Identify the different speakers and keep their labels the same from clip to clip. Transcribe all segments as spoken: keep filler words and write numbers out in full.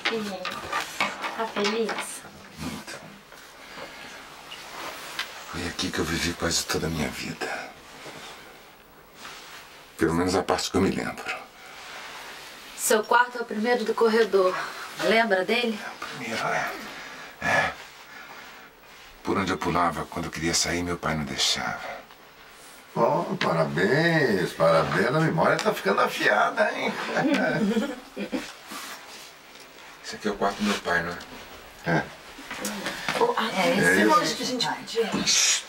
Speaker 1: filhinho. Tá feliz?
Speaker 2: Muito. Foi aqui que eu vivi quase toda a minha vida. Pelo menos a parte que eu me lembro.
Speaker 1: Seu quarto é o primeiro do corredor. Lembra dele?
Speaker 2: É o primeiro, é. É. Por onde eu pulava quando eu queria sair, meu pai não deixava.
Speaker 3: Bom, parabéns, parabéns. A memória tá ficando afiada, hein?
Speaker 2: Esse aqui é o quarto do meu pai, não é?
Speaker 3: É.
Speaker 1: Oh, é esse
Speaker 3: é
Speaker 1: longe que a gente podia.
Speaker 2: Não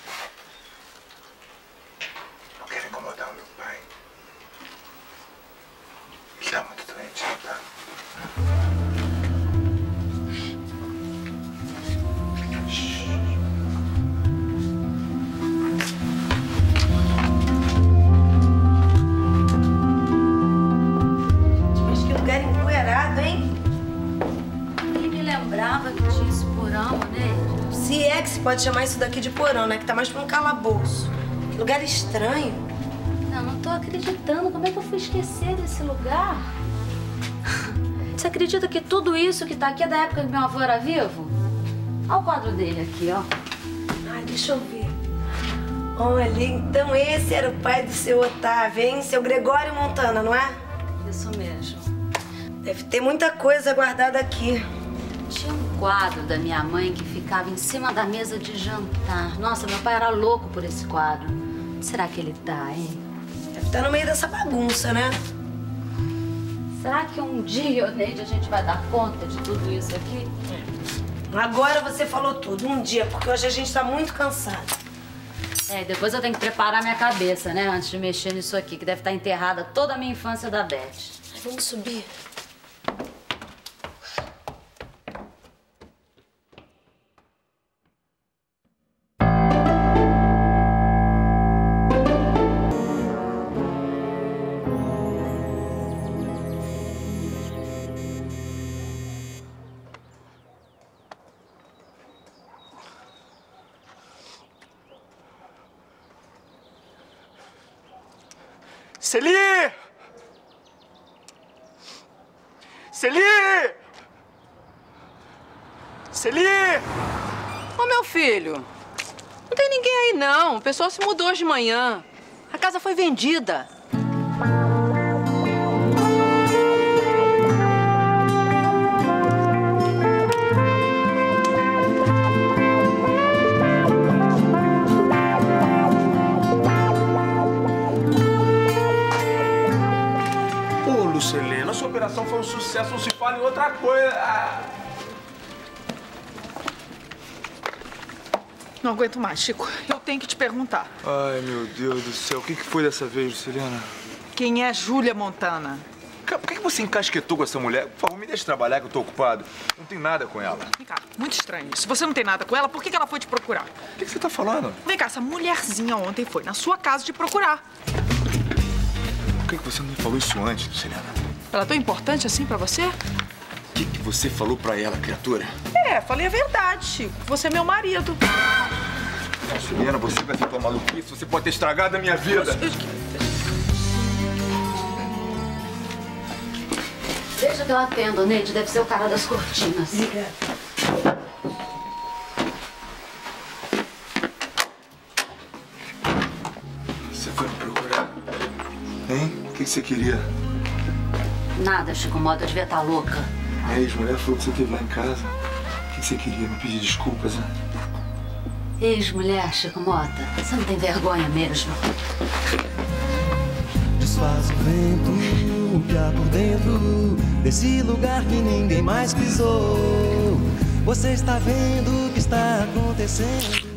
Speaker 2: quero incomodar o meu pai. Ele tá muito doente, não tá?
Speaker 4: Mas que lugar empoeirado, hein?
Speaker 1: Ele me lembrava que tinha esse porão, né?
Speaker 4: Se é que se pode chamar isso daqui de porão, né? Que tá mais pra um calabouço. Que lugar estranho.
Speaker 1: Não, não tô acreditando. Como é que eu fui esquecer desse lugar? Você acredita que tudo isso que tá aqui é da época que meu avô era vivo? Olha o quadro dele aqui, ó.
Speaker 4: Ai, deixa eu ver. Olha, então esse era o pai do seu Otávio, hein? Seu Gregório Montana, não é?
Speaker 1: Isso mesmo.
Speaker 4: Deve ter muita coisa guardada aqui.
Speaker 1: Tinha um quadro da minha mãe que ficava em cima da mesa de jantar. Nossa, meu pai era louco por esse quadro. Onde será que ele tá, hein?
Speaker 4: Deve estar no meio dessa bagunça, né?
Speaker 1: Será que um dia, Neide, a gente vai dar conta de tudo isso aqui?
Speaker 4: Agora você falou tudo, um dia, porque hoje a gente tá muito cansado.
Speaker 1: É, depois eu tenho que preparar minha cabeça, né? Antes de mexer nisso aqui, que deve estar enterrada toda a minha infância da Beth.
Speaker 4: Vamos subir.
Speaker 5: Celi! Celi! Celi!
Speaker 6: Ô, meu filho, não tem ninguém aí, não. O pessoal se mudou hoje de manhã. A casa foi vendida.
Speaker 5: Lucilena, sua operação foi um sucesso, não se fala em outra coisa. Ah.
Speaker 7: Não aguento mais, Chico. Eu tenho que te perguntar.
Speaker 8: Ai, meu Deus do céu. O que foi dessa vez, Lucilena?
Speaker 7: Quem é Júlia Montana?
Speaker 8: Por que você encasquetou com essa mulher? Por favor, me deixe trabalhar que eu tô ocupado. Não tem nada com ela.
Speaker 7: Vem cá, muito estranho. Se você não tem nada com ela, por que ela foi te procurar?
Speaker 8: O que você tá falando?
Speaker 7: Vem cá, essa mulherzinha ontem foi na sua casa te procurar.
Speaker 8: Por que você não me falou isso antes, Lucilena?
Speaker 7: Ela é tão importante assim pra você?
Speaker 8: O que, que você falou pra ela, criatura?
Speaker 7: É, falei a verdade, Chico. Você é meu marido.
Speaker 8: Lucilena, você vai ficar maluquice. Você pode ter estragado a minha vida.
Speaker 1: Deixa que eu atendo, Neide. Deve ser o cara das cortinas.
Speaker 4: Obrigada.
Speaker 8: Você foi me procurar? Hein? O que, que você queria?
Speaker 1: Nada, Chico Mota. Eu devia estar louca.
Speaker 8: A ex-mulher falou que você esteve lá em casa. O que, que você queria? Me pedir desculpas, né?
Speaker 1: Ex-mulher, Chico Mota. Você não tem vergonha mesmo?
Speaker 9: Desfaz o vento que há por dentro desse lugar que ninguém mais pisou. Você está vendo o que está acontecendo?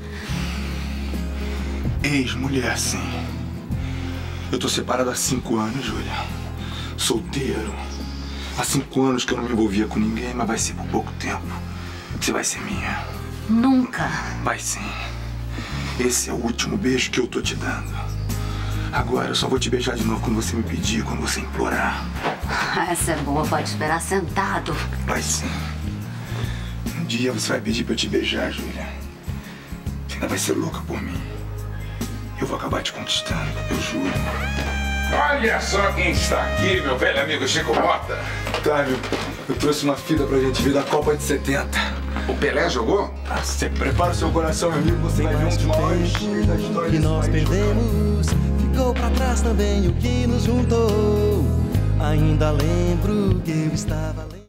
Speaker 8: Ex-mulher, sim. Eu tô separado há cinco anos, Júlia. Solteiro. Há cinco anos que eu não me envolvia com ninguém, mas vai ser por pouco tempo. Você vai ser minha.
Speaker 1: Nunca.
Speaker 8: Vai sim. Esse é o último beijo que eu tô te dando. Agora eu só vou te beijar de novo quando você me pedir, quando você implorar.
Speaker 1: Essa é boa, pode esperar sentado.
Speaker 8: Vai sim. Um dia você vai pedir pra eu te beijar, Júlia. Você ainda vai ser louca por mim. Eu vou acabar te conquistando, eu juro.
Speaker 2: Olha só quem está aqui, meu velho amigo Chico Mota.
Speaker 8: Otávio, Eu trouxe uma fita pra gente ver da Copa de setenta.
Speaker 2: O Pelé jogou?
Speaker 8: Ah, você prepara o seu coração, meu amigo, você vai ver um dos maiores times da história
Speaker 9: que
Speaker 8: desse
Speaker 9: nós
Speaker 8: país.
Speaker 9: perdemos, ficou pra trás também o que nos juntou. Ainda lembro que eu estava